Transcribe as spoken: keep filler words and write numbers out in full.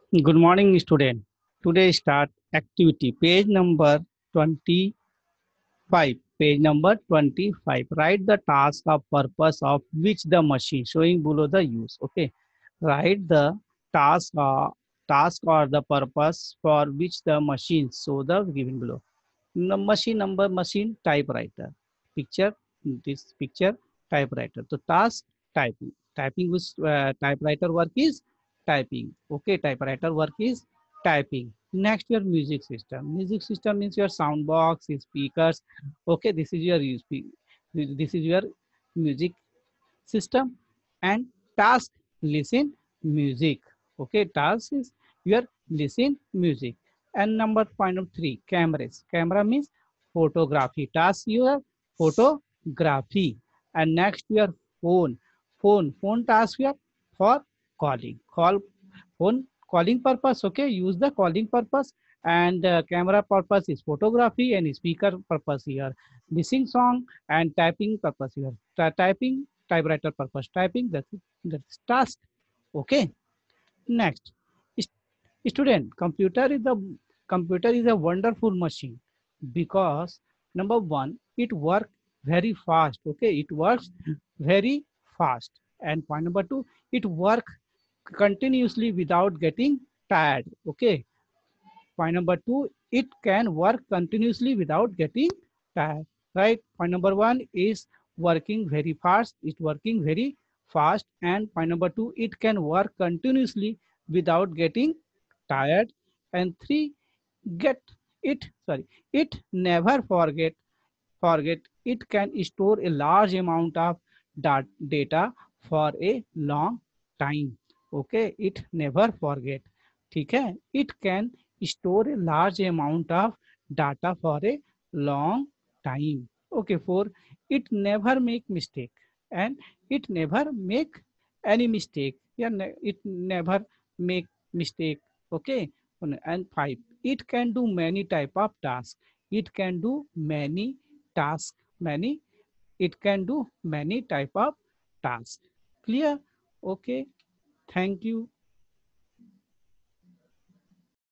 Good morning, student. Today start activity. Page number twenty-five. Page number twenty-five. Write the task of purpose of which the machine showing below the use. Okay. Write the task uh, task or the purpose for which the machine so the given below. The machine number machine typewriter. Picture this picture typewriter. The task typing. Typing with uh, typewriter work is typing. Okay, typewriter work is typing. Next, your music system. Music system means your sound box, speakers. Okay, this is your U S B. This is your music system. And task listen music. Okay, task is your listen music. And number point of three, cameras. Camera means photography. Task your photography. And next your phone. Phone. Phone task your for calling. Call phone calling purpose. Okay, use the calling purpose. And uh, camera purpose is photography, and speaker purpose here missing song, and typing purpose here typing typewriter purpose typing. That's that's task. Okay. Next, student, computer is the computer is a wonderful machine because number one, it works very fast. Okay, it works very fast. And point number two, it works continuously without getting tired. Okay. Point number two, it can work continuously without getting tired. Right. Point number one is working very fast. It's working very fast. And point number two, it can work continuously without getting tired. And three, get it sorry it never forget forget it can store a large amount of dat data for a long time. Okay, it never forget. ठीक है, it can store a large amount of data for a long time. Okay, four, it never make mistake, and it never make any mistake. Yeah, ne it never make mistake. Okay. And five, it can do many type of tasks. It can do many tasks many it can do many type of tasks. Clear? Okay, thank you.